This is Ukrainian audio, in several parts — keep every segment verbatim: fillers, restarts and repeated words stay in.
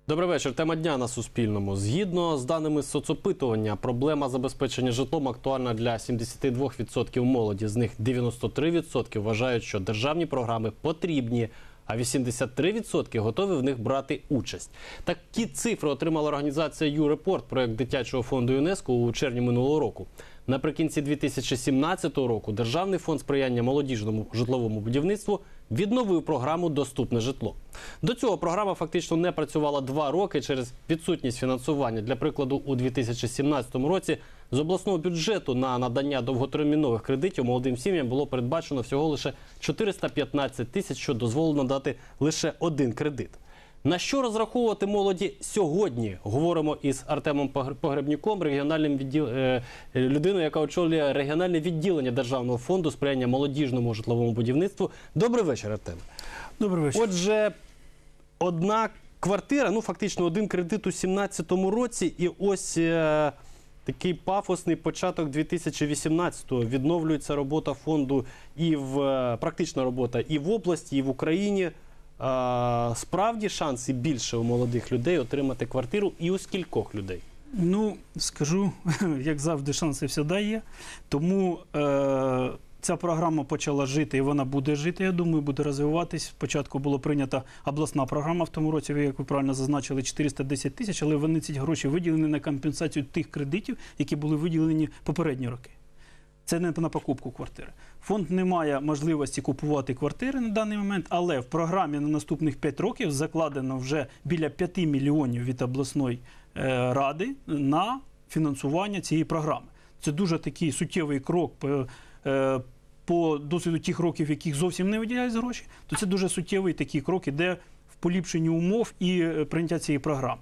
Добрий вечір. Тема дня на Суспільному. Згідно з даними соцопитування, проблема забезпечення житлом актуальна для сімдесят два відсотки молоді. З них дев'яносто три відсотки вважають, що державні програми потрібні, а вісімдесят три відсотки готові в них брати участь. Такі цифри отримала організація «Ю-Репорт», проєкт дитячого фонду ЮНЕСКО, у червні минулого року. Наприкінці дві тисячі сімнадцятого року Державний фонд сприяння молодіжному житловому будівництву відновив програму «Доступне житло». До цього програма фактично не працювала два роки через відсутність фінансування. Для прикладу, у дві тисячі сімнадцятому році з обласного бюджету на надання довготермінових кредитів молодим сім'ям було передбачено всього лише чотириста п'ятнадцять тисяч, що дозволено дати лише один кредит. На що розраховувати молоді сьогодні? Говоримо із Артемом Погребнюком, регіональним відділ... людиною, яка очолює регіональне відділення Державного фонду сприяння молодіжному житловому будівництву. Добрий вечір, Артем. Добрий вечір. Отже, одна квартира, ну фактично один кредит у сімнадцятому році, і ось е... такий пафосний початок дві тисячі вісімнадцятого. Відновлюється робота фонду і в практична робота і в області, і в Україні. А, справді шанси більше у молодих людей отримати квартиру, і у скількох людей? Ну, скажу, як завжди, шанси завжди є. Тому е, ця програма почала жити, і вона буде жити, я думаю, буде розвиватись. Спочатку була прийнята обласна програма в тому році, як ви правильно зазначили, чотириста десять тисяч, але вони ці гроші виділені на компенсацію тих кредитів, які були виділені попередні роки. Це не на покупку квартири. Фонд не має можливості купувати квартири на даний момент, але в програмі на наступних п'ять років закладено вже біля п'яти мільйонів від обласної е, ради на фінансування цієї програми. Це дуже такий суттєвий крок по, е, по досвіду тих років, в яких зовсім не виділяють гроші, то це дуже суттєвий такий крок іде в поліпшенні умов і е, прийняття цієї програми.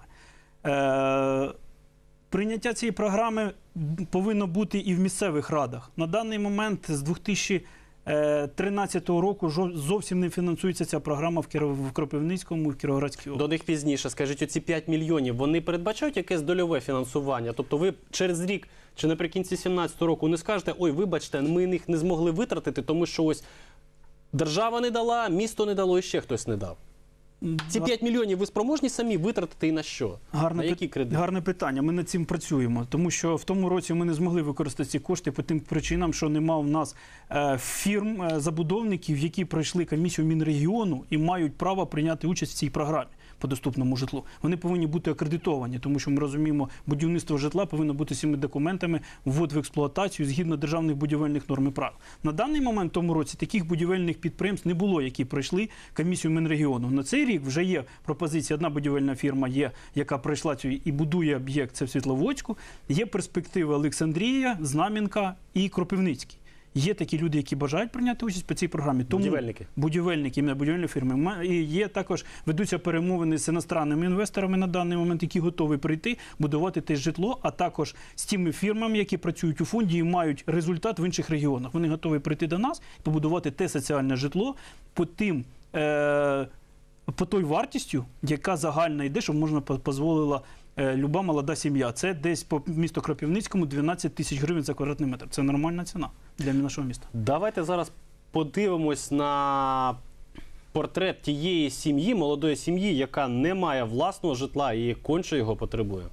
Е, Прийняття цієї програми повинно бути і в місцевих радах. На даний момент з дві тисячі тринадцятого року зовсім не фінансується ця програма в Кропивницькому, в Кіровоградській області. До них пізніше. Скажіть, оці п'ять мільйонів, вони передбачають якесь дольове фінансування? Тобто ви через рік чи наприкінці сімнадцятого року не скажете, ой, вибачте, ми їх не змогли витратити, тому що ось держава не дала, місто не дало і ще хтось не дав. Ці п'ять мільйонів ви спроможні самі витратити і на що? Гарне, на які кредити? Гарне питання. Ми над цим працюємо. Тому що в тому році ми не змогли використати ці кошти по тим причинам, що нема в нас е, фірм, е, забудовників, які пройшли комісію Мінрегіону і мають право прийняти участь в цій програмі по доступному житлу. Вони повинні бути акредитовані, тому що ми розуміємо, будівництво житла повинно бути всіми документами, ввод в експлуатацію згідно державних будівельних норм і правил. На даний момент в тому році таких будівельних підприємств не було, які пройшли комісію Мінрегіону. На цей рік вже є пропозиція, одна будівельна фірма є, яка пройшла цю і будує об'єкт, це в Світловодську. Є перспективи Олександрія, Знам'янка і Кропивницький. Є такі люди, які бажають прийняти участь по цій програмі. Тому будівельники. Будівельники, будівельні фірми. І є також, ведуться перемовини з іностранними інвесторами на даний момент, які готові прийти, будувати те житло, а також з тими фірмами, які працюють у фонді і мають результат в інших регіонах. Вони готові прийти до нас і побудувати те соціальне житло по тим, е по той вартістю, яка загальна йде, щоб можна дозволила е, люба молода сім'я. Це десь по місту Кропивницькому дванадцять тисяч гривень за квадратний метр. Це нормальна ціна для нашого міста. Давайте зараз подивимось на портрет тієї сім'ї, молодої сім'ї, яка не має власного житла і конче його потребує.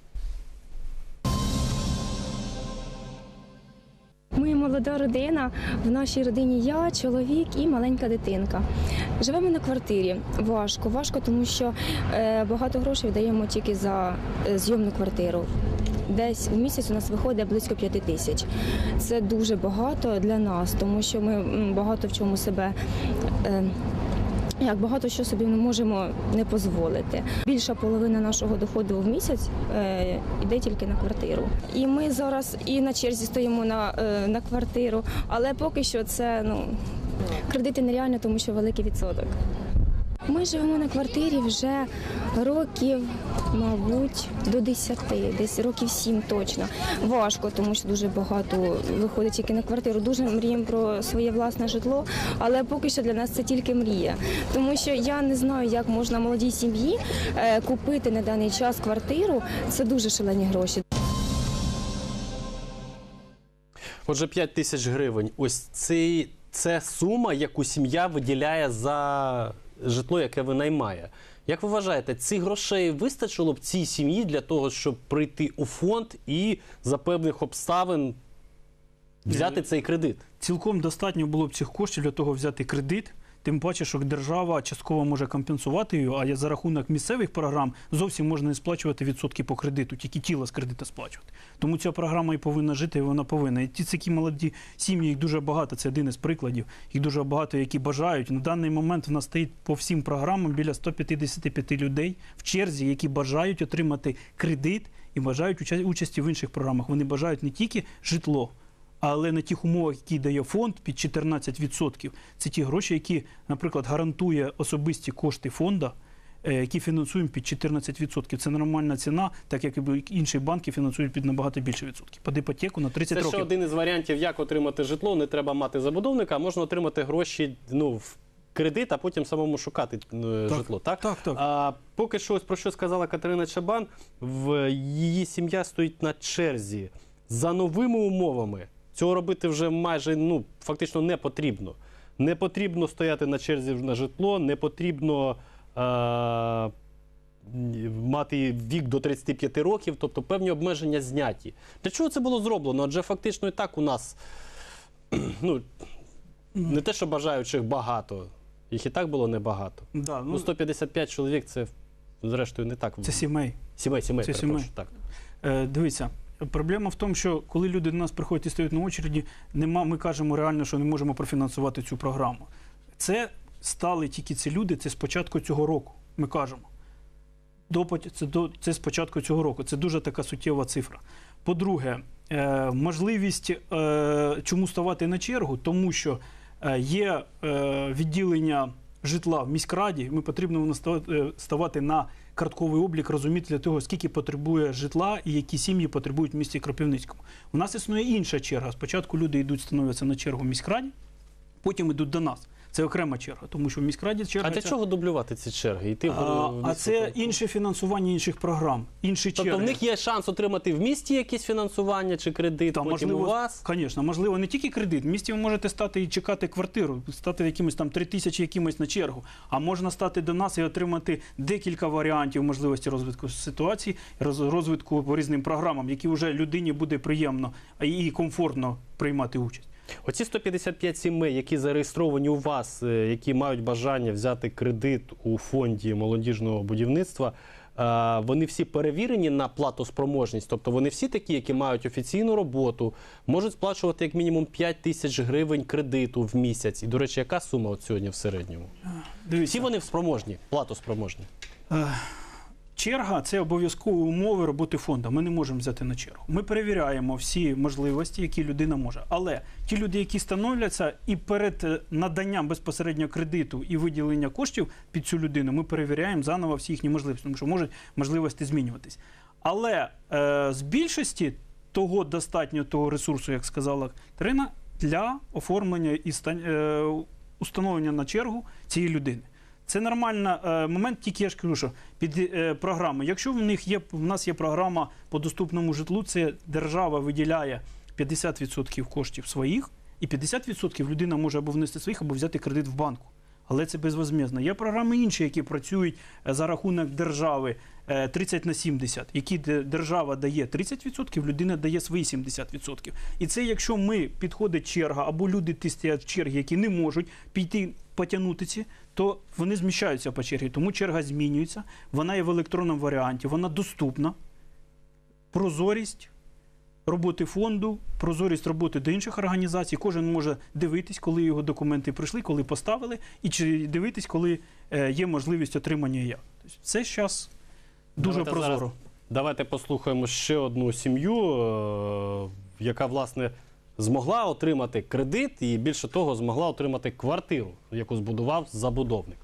Ми молода родина, в нашій родині я, чоловік і маленька дитинка. Живемо на квартирі. Важко, важко, тому що е, багато грошей даємо тільки за е, зйомну квартиру. Десь в місяць у нас виходить близько п'яти тисяч. Це дуже багато для нас, тому що ми багато в чому себе... Е, Як багато що собі не можемо не дозволити. Більша половина нашого доходу в місяць е, йде тільки на квартиру. І ми зараз і на черзі стоїмо на, е, на квартиру, але поки що це, ну, кредити нереально, тому що великий відсоток. Ми живемо на квартирі вже років, мабуть, до десяти, десь років сім точно. Важко, тому що дуже багато виходить тільки на квартиру. Дуже мріємо про своє власне житло, але поки що для нас це тільки мрія. Тому що я не знаю, як можна молодій сім'ї купити на даний час квартиру. Це дуже шалені гроші. Отже, п'ять тисяч гривень. Ось цей, це сума, яку сім'я виділяє за житло, яке винаймає. Як ви вважаєте, цих грошей вистачило б цій сім'ї для того, щоб прийти у фонд і за певних обставин взяти цей кредит? Цілком достатньо було б цих коштів для того взяти кредит. Тим паче, що держава частково може компенсувати її, а за рахунок місцевих програм зовсім можна не сплачувати відсотки по кредиту, тільки тіло з кредиту сплачувати. Тому ця програма і повинна жити, і вона повинна. І ті такі молоді сім'ї, їх дуже багато, це один із прикладів, їх дуже багато, які бажають. На даний момент в нас стоїть по всім програмам біля ста п'ятдесяти п'яти людей в черзі, які бажають отримати кредит і бажають участі в інших програмах. Вони бажають не тільки житло, але на тих умовах, які дає фонд під чотирнадцять відсотків, це ті гроші, які, наприклад, гарантує особисті кошти фонду, які фінансуємо під чотирнадцять відсотків. Це нормальна ціна, так як і інші банки фінансують під набагато більше відсотків. Під іпотеку на тридцять років. Це ще один із варіантів, як отримати житло. Не треба мати забудовника, а можна отримати гроші, ну, в кредит, а потім самому шукати е, Так, житло. Так? Так, так. А поки що, ось про що сказала Катерина Чабан, в її сім'я стоїть на черзі за новими умовами. Цього робити вже майже, ну, фактично не потрібно. Не потрібно стояти на черзі на житло, не потрібно е- мати вік до тридцяти п'яти років, тобто певні обмеження зняті. Для чого це було зроблено? Адже фактично і так у нас, ну, не те, що бажаючих багато, їх і так було небагато. Да, ну, Ну, сто п'ятдесят п'ять чоловік – це, зрештою, не так. це сімей. Сімей, сімей, Це перепрошую, сімей. так. Е, дивіться, проблема в тому, що коли люди до нас приходять і стоять на очереді, нема, ми кажемо реально, що не можемо профінансувати цю програму. Це стали тільки ці люди, це з початку цього року, ми кажемо. До, це, до, це з початку цього року. Це дуже така суттєва цифра. По-друге, е, можливість, е, чому ставати на чергу, тому що е, є е, відділення житла в міськраді, ми потрібно воно ставати на картковий облік, розуміти для того, скільки потребує житла і які сім'ї потребують в місті Кропивницькому. У нас існує інша черга. Спочатку люди йдуть, становляться на чергу в міськраді, потім йдуть до нас. Це окрема черга, тому що в міськраді черга... А для ця... чого дублювати ці черги? Йти в, а, в а це місто? інше фінансування інших програм, інші Тобто черги. в них є шанс отримати в місті якесь фінансування чи кредит, Та, потім можливо, у вас? Звісно, можливо, не тільки кредит. В місті ви можете стати і чекати квартиру, стати якимось там три тисячі якимось на чергу. А можна стати до нас і отримати декілька варіантів можливості розвитку ситуації, роз- розвитку по різним програмам, які вже людині буде приємно і комфортно приймати участь. Оці сто п'ятдесят п'ять сімей, які зареєстровані у вас, е, які мають бажання взяти кредит у фонді молодіжного будівництва, е, вони всі перевірені на платоспроможність? Тобто вони всі такі, які мають офіційну роботу, можуть сплачувати як мінімум п'ять тисяч гривень кредиту в місяць. І, до речі, яка сума от сьогодні в середньому? Дивіться. Всі вони спроможні, платоспроможні? Е, Черга – це обов'язкові умови роботи фонду. Ми не можемо взяти на чергу. Ми перевіряємо всі можливості, які людина може. Але ті люди, які становляться, і перед наданням безпосередньо кредиту і виділення коштів під цю людину, ми перевіряємо заново всі їхні можливості, тому що можуть можливості змінюватись. Але е, з більшості того достатньо того ресурсу, як сказала Катерина, для оформлення і стан, е, установлення на чергу цієї людини. Це нормальний е, момент, тільки я ж кажу, що під е, програми. Якщо в них є, в нас є програма по доступному житлу, це держава виділяє п'ятдесят відсотків коштів своїх, і п'ятдесят відсотків людина може або внести своїх, або взяти кредит в банку. Але це безвозмездно. Є програми інші, які працюють за рахунок держави е, тридцять на сімдесят, які держава дає тридцять відсотків, людина дає свої сімдесят відсотків. І це якщо ми, підходить черга, або люди ті стоять в черги, які не можуть піти потягнути ці, то вони зміщаються по чергі. Тому черга змінюється, вона є в електронному варіанті, вона доступна. Прозорість роботи фонду, прозорість роботи до інших організацій. Кожен може дивитись, коли його документи прийшли, коли поставили, і чи дивитись, коли е, є можливість отримання як. Тобто це зараз дуже Давайте прозоро. зараз, давайте послухаємо ще одну сім'ю, е, яка, власне, змогла отримати кредит і, більше того, змогла отримати квартиру, яку збудував забудовник.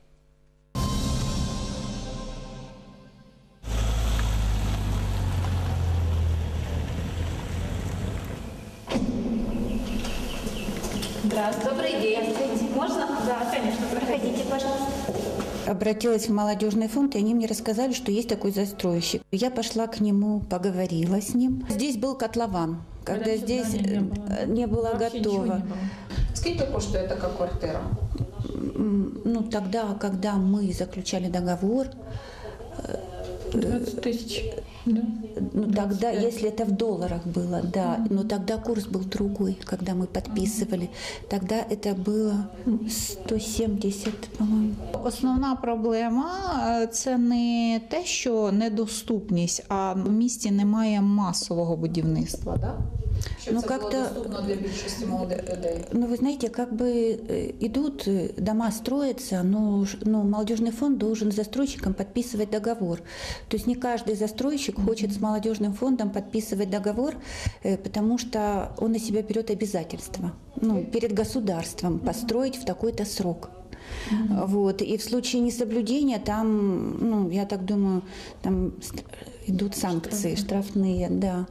Здравствуйте. Добрый день. Можно? Да, конечно. Проходите, пожалуйста. Обратилась в молодежный фонд, и они мне рассказали, что есть такой застройщик. Я пошла к нему, поговорила с ним. Здесь был котлован, когда Раньше здесь здания не было. не было Вообще готово. ничего не было. Скільки коштує така квартира? м, ну, тогда, когда мы заключали договор, двадцать тысяч. Да. ну, тогда, если это в долларах было, да, но тогда курс был другой, когда мы подписывали. Тогда это было сто сімдесят, по-моєму. Основна проблема е, – це не те, що недоступність, а в місті немає масового будівництва, да? Щоб Ну, це как-то- було доступно для більшості молодих людей. Ну, вы знаете, как бы э, идут, э, дома строятся, но, ж- но молодежный фонд должен с застройщиком подписывать договор. То есть не каждый застройщик хочет с молодежным фондом подписывать договор, э, потому что он на себя берет обязательства, ну, перед государством построить в такой-то срок. Вот. И в случае несоблюдения там, ну, я так думаю, там ст- идут санкции штрафные, да.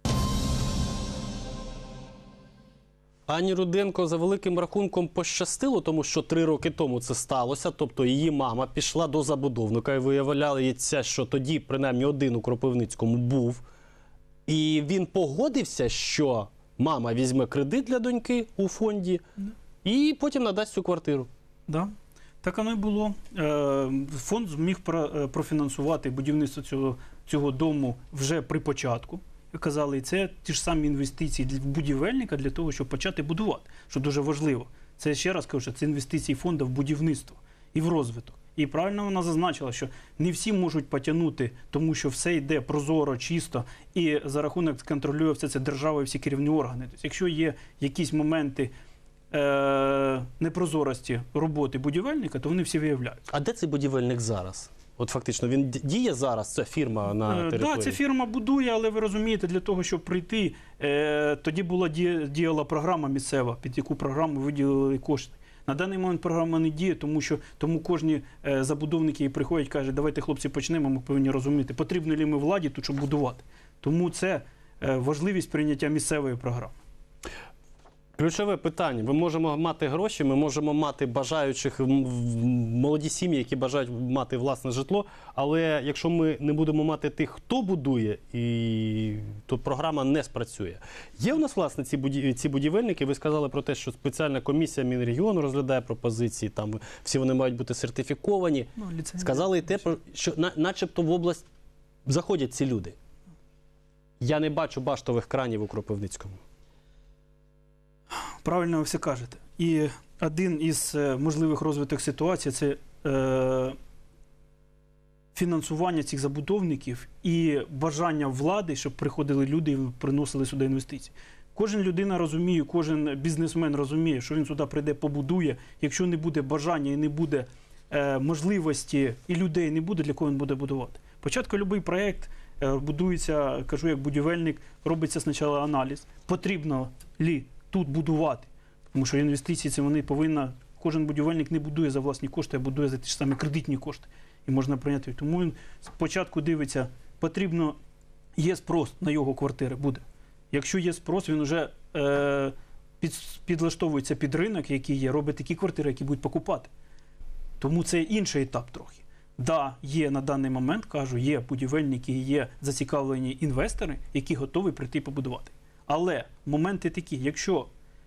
Ані Руденко за великим рахунком пощастило, тому що три роки тому це сталося. Тобто її мама пішла до забудовника і виявляється, що тоді принаймні один у Кропивницькому був. І він погодився, що мама візьме кредит для доньки у фонді і потім надасть цю квартиру. Да. Так воно і було. Е, Фонд зміг про- е, профінансувати будівництво цього, цього дому вже при початку. Ви казали, і це ті ж самі інвестиції для будівельника для того, щоб почати будувати, що дуже важливо. Це, ще раз кажу, що це інвестиції фонду в будівництво і в розвиток. І правильно вона зазначила, що не всі можуть потягнути, тому що все йде прозоро, чисто, і за рахунок контролює все це держава і всі керівні органи. Тобто, якщо є якісь моменти е- непрозорості роботи будівельника, то вони всі виявляють. А де цей будівельник зараз? От фактично, він д- діє зараз, ця фірма на Так, території? да, ця фірма будує, але ви розумієте, для того, щоб прийти, е, тоді була діє- діяла програма місцева, під яку програму виділили кошти. На даний момент програма не діє, тому що тому кожні е, забудовники і приходять, кажуть, давайте, хлопці, почнемо, ми повинні розуміти, потрібно ли ми владі тут, щоб будувати. Тому це е, важливість прийняття місцевої програми. Ключове питання. Ми можемо мати гроші, ми можемо мати бажаючих м, в- молоді сім'ї, які бажають мати власне житло, але якщо ми не будемо мати тих, хто будує, і... то програма не спрацює. Є у нас, власне, ці, буді... ці будівельники, ви сказали про те, що спеціальна комісія Мінрегіону розглядає пропозиції, там всі вони мають бути сертифіковані. Ну, ліцензія. Сказали і те, про- що на... начебто в область заходять ці люди. Я не бачу баштових кранів у Кропивницькому. Правильно ви все кажете. І один із е, можливих розвиток ситуацій – це е, фінансування цих забудовників і бажання влади, щоб приходили люди і приносили сюди інвестиції. Кожен людина розуміє, кожен бізнесмен розуміє, що він сюди прийде, побудує. Якщо не буде бажання і не буде е, можливості, і людей не буде, для кого він буде будувати. Спочатку будь-який проєкт е, будується, кажу, як будівельник, робиться спочатку аналіз, потрібно лі тут будувати. Тому що інвестиції це вони повинні, кожен будівельник не будує за власні кошти, а будує за ті ж самі кредитні кошти. І можна прийняти. Тому він спочатку дивиться, потрібно, є спрос на його квартири, буде. Якщо є спрос, він вже е, під, підлаштовується під ринок, який є, робить такі квартири, які будуть покупати. Тому це інший етап трохи. Да, є на даний момент, кажу, є будівельники, є зацікавлені інвестори, які готові прийти побудувати. Але моменти такі, якщо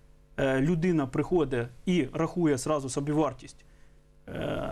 е, людина приходить і рахує зразу собівартість е,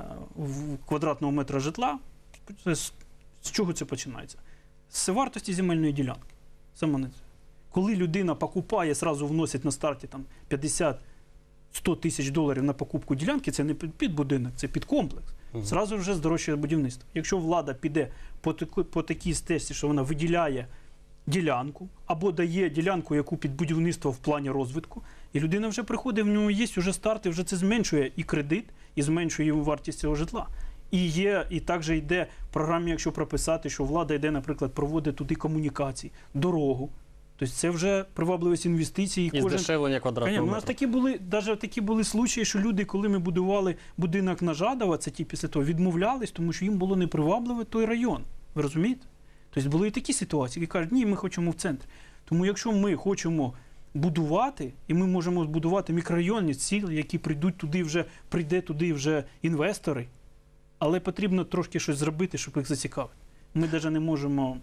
в квадратного метра житла, це з, з чого це починається? З вартості земельної ділянки. Саме не це. Коли людина покупає, зразу вносить на старті там п'ятдесят-сто тисяч доларів на покупку ділянки, це не під, під будинок, це під комплекс. Угу. Зразу вже здорожчає будівництво. Якщо влада піде по, таку, по такій стежці, що вона виділяє ділянку, або дає ділянку, яку під будівництво в плані розвитку, і людина вже приходить, в нього є вже старт, і вже це зменшує і кредит, і зменшує йому вартість цього житла. І є, і також йде в програмі, якщо прописати, що влада йде, наприклад, проводить туди комунікації, дорогу. Тобто це вже привабливість інвестицій. І, і кожен... здешевлення квадратного метра. У нас такі були, навіть такі були случаї, що люди, коли ми будували будинок на Жадова, це ті після того, відмовлялись, тому що їм було непривабливий той район. Ви розумієте? Тобто були і такі ситуації, які кажуть, ні, ми хочемо в центрі. Тому якщо ми хочемо будувати, і ми можемо збудувати мікрорайонні цілі, які прийдуть туди вже, прийде туди вже інвестори, але потрібно трошки щось зробити, щоб їх зацікавити. Ми навіть не можемо...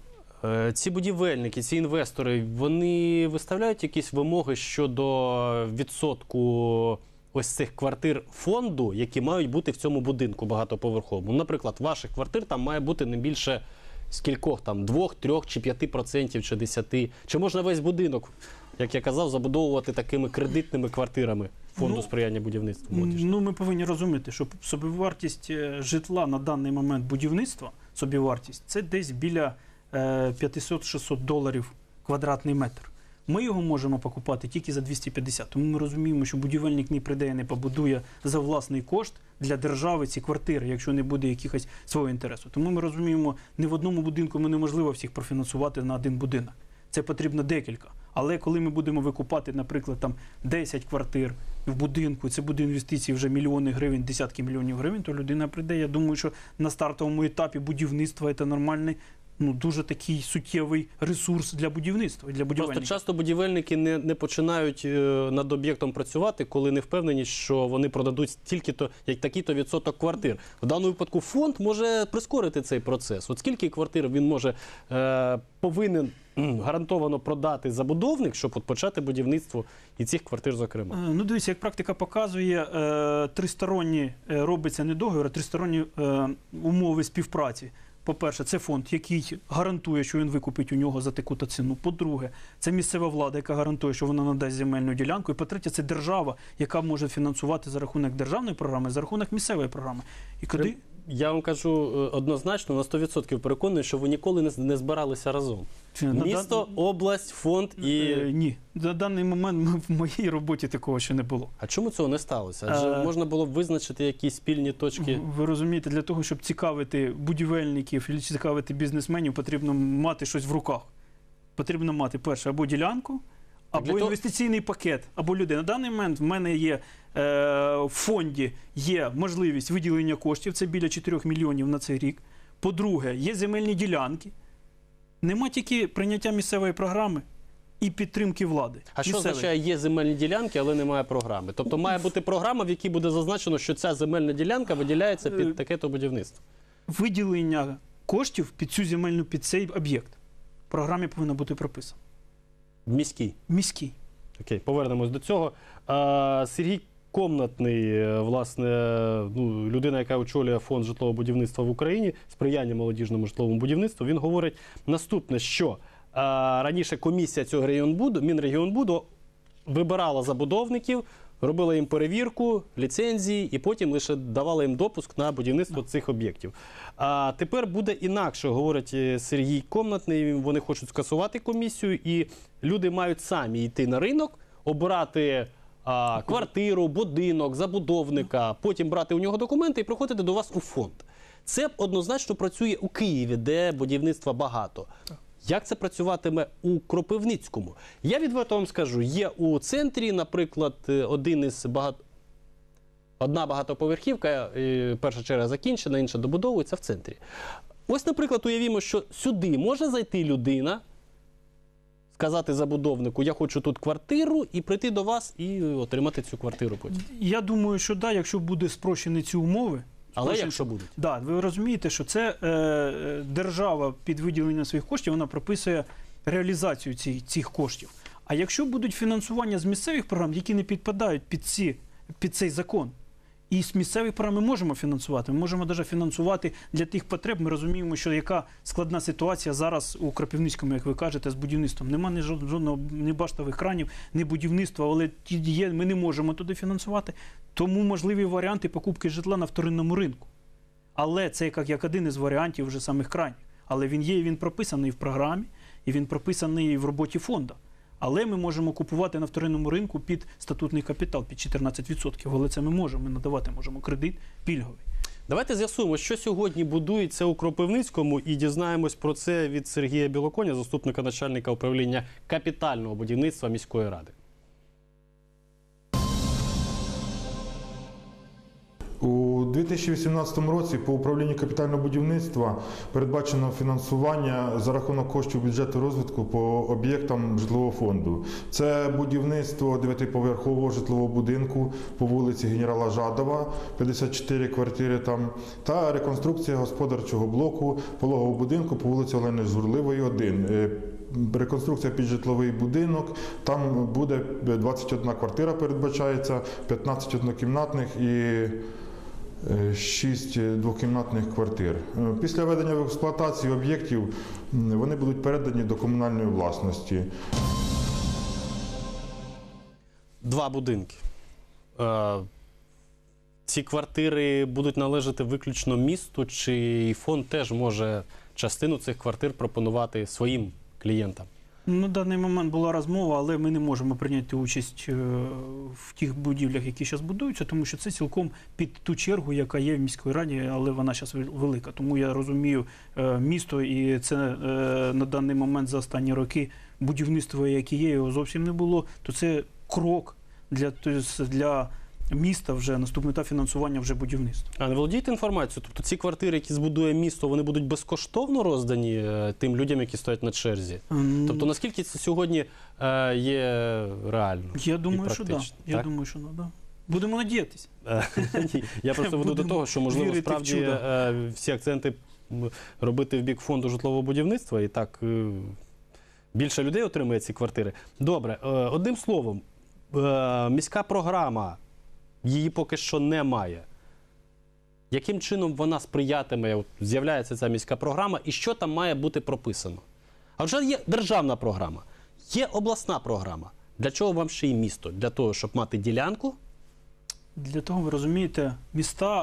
Ці будівельники, ці інвестори, вони виставляють якісь вимоги щодо відсотку ось цих квартир фонду, які мають бути в цьому будинку багатоповерховому. Наприклад, ваших квартир там має бути не більше скількох там, двох, трьох чи п'яти процентів, чи десяти. Чи можна весь будинок, як я казав, забудовувати такими кредитними квартирами фонду Ну, сприяння будівництву молодіжного? Ну, ми повинні розуміти, що собівартість е, житла на даний момент будівництва, собівартість, це десь біля е, п'ятсот-шістсот доларів квадратний метр. Ми його можемо покупати тільки за двісті п'ятдесят. Тому ми розуміємо, що будівельник не прийде і не побудує за власний кошт для держави ці квартири, якщо не буде якихось свого інтересу. Тому ми розуміємо, не в одному будинку ми неможливо всіх профінансувати на один будинок. Це потрібно декілька. Але коли ми будемо викупати, наприклад, там десять квартир в будинку, це буде інвестиції вже мільйони гривень, десятки мільйонів гривень, то людина прийде. Я думаю, що на стартовому етапі будівництва це нормальний, ну, дуже такий суттєвий ресурс для будівництва, для будівельників. Просто часто будівельники не, не починають е, над об'єктом працювати, коли не впевнені, що вони продадуть стільки-то, як такий-то відсоток квартир. В даному випадку фонд може прискорити цей процес. От скільки квартир він може, е, повинен м, гарантовано продати забудовник, щоб от почати будівництво і цих квартир, зокрема? Е, Ну, дивіться, як практика показує, е, тристоронні е, робиться не договір, а тристоронні е, умови співпраці. По-перше, це фонд, який гарантує, що він викупить у нього за таку-то ціну. По-друге, це місцева влада, яка гарантує, що вона надасть земельну ділянку. І по-третє, це держава, яка може фінансувати за рахунок державної програми, за рахунок місцевої програми. І куди... Я вам кажу однозначно, на сто відсотків переконаний, що ви ніколи не, не збиралися разом. На Місто, дан- область, фонд і... Е, Ні, на даний момент ми- в моїй роботі такого ще не було. А чому цього не сталося? Адже Е, можна було б визначити якісь спільні точки. Ви розумієте, для того, щоб цікавити будівельників і цікавити бізнесменів, потрібно мати щось в руках. Потрібно мати, перше, або ділянку, або для того- інвестиційний пакет, або людей. На даний момент в мене є е, в фонді є можливість виділення коштів, це біля чотирьох мільйонів на цей рік. По-друге, є земельні ділянки. Нема тільки прийняття місцевої програми і підтримки влади. А що Місцевої. означає, є земельні ділянки, але немає програми? Тобто має бути програма, в якій буде зазначено, що ця земельна ділянка виділяється Е, під таке-то будівництво. Виділення коштів під цю земельну, під цей об'єкт в програмі повинно бути прописано. Міський. Міський. Окей, повернемось до цього. А, Сергій Комнатний, е, власне, ну, людина, яка очолює фонд житлового будівництва в Україні, сприяння молодіжному житловому будівництву, він говорить наступне, що а, раніше комісія цього регіонбуду, Мінрегіонбуду вибирала забудовників, робила їм перевірку, ліцензії і потім лише давала їм допуск на будівництво цих об'єктів. А тепер буде інакше, говорить е, Сергій Комнатний, вони хочуть скасувати комісію і люди мають самі йти на ринок, обирати а, квартиру, будинок, забудовника, потім брати у нього документи і приходити до вас у фонд. Це однозначно працює у Києві, де будівництва багато. Як це працюватиме у Кропивницькому? Я відверто вам скажу, є у центрі, наприклад, один із багато... одна багатоповерхівка, е, перша черга закінчена, інша добудовується в центрі. Ось, наприклад, уявімо, що сюди може зайти людина, сказати забудовнику, я хочу тут квартиру, і прийти до вас і отримати цю квартиру потім. Я думаю, що да, якщо буде спрощені ці умови. Але спрощені- якщо будуть? Да, ви розумієте, що це е, держава під виділення своїх коштів, вона прописує реалізацію ці, цих коштів. А якщо будуть фінансування з місцевих програм, які не підпадають під, ці, під цей закон, і з місцевих програм ми можемо фінансувати, ми можемо навіть фінансувати для тих потреб. Ми розуміємо, що яка складна ситуація зараз у Кропивницькому, як ви кажете, з будівництвом. Нема ні жодного ні баштових кранів, ні будівництва, але ті є, ми не можемо туди фінансувати. Тому можливі варіанти покупки житла на вторинному ринку. Але це як, як один із варіантів вже самих крайніх. Але він є, і він прописаний в програмі, і він прописаний в роботі фонду. Але ми можемо купувати на вторинному ринку під статутний капітал, під чотирнадцять відсотків. Але це ми можемо, ми надавати можемо кредит пільговий. Давайте з'ясуємо, що сьогодні будується у Кропивницькому, і дізнаємось про це від Сергія Білоконя, заступника начальника управління капітального будівництва міської ради. У дві тисячі вісімнадцятому році по управлінню капітального будівництва передбачено фінансування за рахунок коштів бюджету розвитку по об'єктам житлового фонду. Це будівництво дев'ятиповерхового житлового будинку по вулиці Генерала Жадова, п'ятдесят чотири квартири там, та реконструкція господарчого блоку пологового будинку по вулиці Олени Журливої, один. реконструкція під житловий будинок. Там буде двадцять одна квартира, передбачається, п'ятнадцять однокімнатних і шість двокімнатних квартир. Після введення в експлуатацію об'єктів вони будуть передані до комунальної власності. Два будинки. Е, ці квартири будуть належати виключно місту, чи фонд теж може частину цих квартир пропонувати своїм клієнтам? На даний момент була розмова, але ми не можемо прийняти участь в тих будівлях, які зараз будуються, тому що це цілком під ту чергу, яка є в міській раді, але вона зараз велика. Тому я розумію місто, і це на даний момент за останні роки будівництво, яке є, його зовсім не було, то це крок для, для міста вже, наступний етап фінансування вже будівництва. А не володієте інформацією? Тобто ці квартири, які збудує місто, вони будуть безкоштовно роздані е, тим людям, які стоять на черзі? Mm. Тобто наскільки це сьогодні е, є реально? Я думаю, і що так. Да. Я думаю, що да, да. Будемо надіятися. Ні, я просто веду до того, що, можливо, справді е, всі акценти робити в бік фонду житлового будівництва, і так е, більше людей отримує ці квартири. Добре, е, одним словом, е, міська програма, її поки що немає. Яким чином вона сприятиме, з'являється ця міська програма, і що там має бути прописано? А вже є державна програма, є обласна програма. Для чого вам ще й місто? Для того, щоб мати ділянку? Для того, ви розумієте, міста,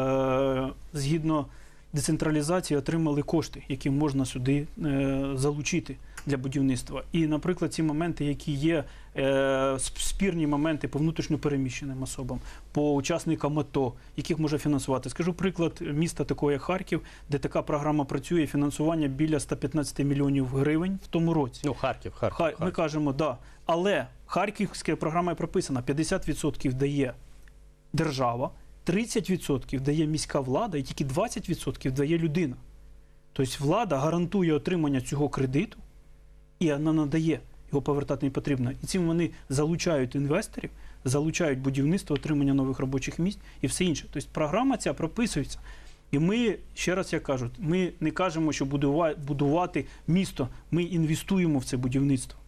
е- згідно децентралізації, отримали кошти, які можна сюди е- залучити для будівництва. І, наприклад, ці моменти, які є, е, спірні моменти по внутрішньопереміщеним особам, по учасникам АТО, яких може фінансувати. Скажу приклад міста такого, як Харків, де така програма працює, фінансування біля ста п'ятнадцяти мільйонів гривень в тому році. Ну, Харків, Харків. Хар... Харків. Ми кажемо, так. Да. Але харківська програма прописана, п'ятдесят відсотків дає держава, тридцять відсотків дає міська влада і тільки двадцять відсотків дає людина. Тобто влада гарантує отримання цього кредиту, і вона надає, його повертати не потрібно. І цим вони залучають інвесторів, залучають будівництво, отримання нових робочих місць і все інше. Тобто програма ця прописується. І ми, ще раз я кажу, ми не кажемо, що будувати місто, ми інвестуємо в це будівництво.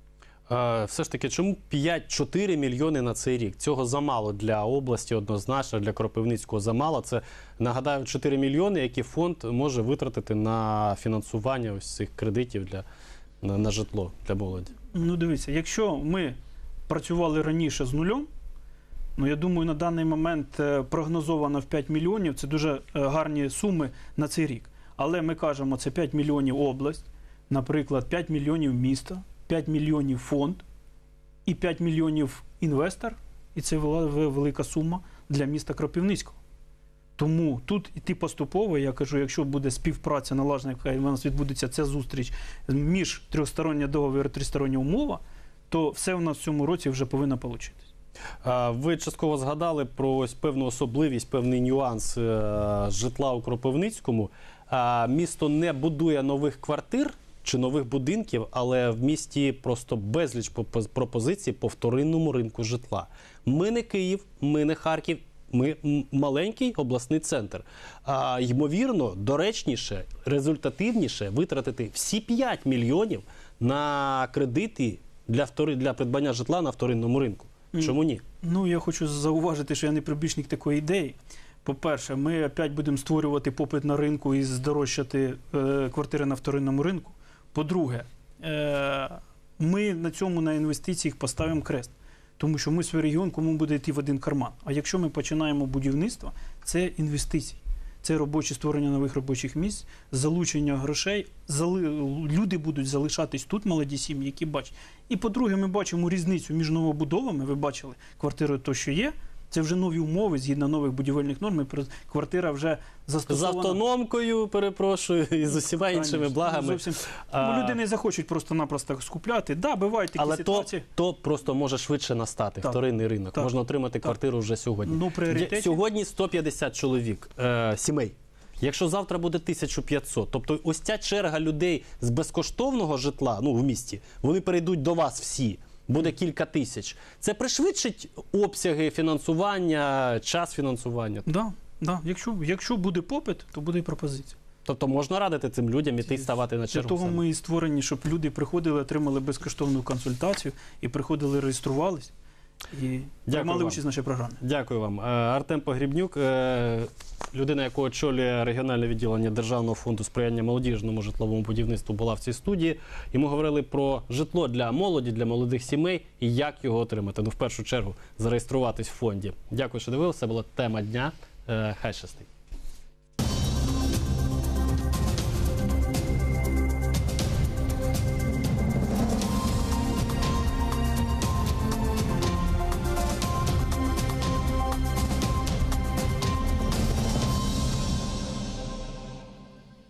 Е, все ж таки, чому п'ять-чотири мільйони на цей рік? Цього замало для області однозначно, для Кропивницького замало. Це, нагадаю, чотири мільйони, які фонд може витратити на фінансування ось цих кредитів для На, на житло для молоді. Ну, дивіться, якщо ми працювали раніше з нульом, ну, я думаю, на даний момент прогнозовано в п'ять мільйонів, це дуже гарні суми на цей рік. Але ми кажемо, це п'ять мільйонів область, наприклад, п'ять мільйонів міста, п'ять мільйонів фонд і п'ять мільйонів інвестор, і це велика сума для міста Кропивницького. Тому тут іти поступово, я кажу, якщо буде співпраця налажена, яка у нас відбудеться ця зустріч між трьохстороння договір і тристороння умова, то все в нас в цьому році вже повинно вийти. Ви частково згадали про ось певну особливість, певний нюанс житла у Кропивницькому. Місто не будує нових квартир чи нових будинків, але в місті просто безліч пропозицій по вторинному ринку житла. Ми не Київ, ми не Харків. Ми маленький обласний центр. А, ймовірно, доречніше, результативніше витратити всі п'ять мільйонів на кредити для, втори, для придбання житла на вторинному ринку. Чому ні? Ну, я хочу зауважити, що я не прибічник такої ідеї. По-перше, ми опять будемо створювати попит на ринку і здорожчати е, квартири на вторинному ринку. По-друге, е, ми на цьому на інвестиціях поставимо крест. Тому що ми свій регіон, кому буде йти в один карман. А якщо ми починаємо будівництво, це інвестиції. Це робочі створення нових робочих місць, залучення грошей. Зали... Люди будуть залишатись тут, молоді сім'ї, які бачать. І по-друге, ми бачимо різницю між новобудовами. Ви бачили, квартири то, що є. Це вже нові умови, згідно нових будівельних норм. Квартира вже застосована. З автономкою, перепрошую, і з усіма іншими Конечно, благами. Зовсім. А... Бо люди не захочуть просто-напросто скупляти. Да, бувають такі Але ситуації. то, то просто може швидше настати, так, вторинний ринок. так, Можна отримати так. квартиру вже сьогодні. Ну, пріоритеті... Сьогодні сто п'ятдесят чоловік, е, сімей. Якщо завтра буде тисяча п'ятсот, тобто ось ця черга людей з безкоштовного житла, ну, в місті, вони перейдуть до вас всі. Буде кілька тисяч. Це пришвидшить обсяги фінансування, час фінансування? Да, да. Якщо, якщо буде попит, то буде і пропозиція. Тобто можна радити цим людям іти ставати на Для чергу? того саме? ми і створені, щоб люди приходили, отримали безкоштовну консультацію і приходили, реєструвались і приймали вам. участь в нашій програмі. Дякую вам. Е, Артем Погрібнюк, е, людина, яка очолює регіональне відділення Державного фонду сприяння молодіжному житловому будівництву, була в цій студії. І ми говорили про житло для молоді, для молодих сімей і як його отримати. Ну, в першу чергу, зареєструватись в фонді. Дякую, що дивилися. Це була тема дня. Е, Хай щастить.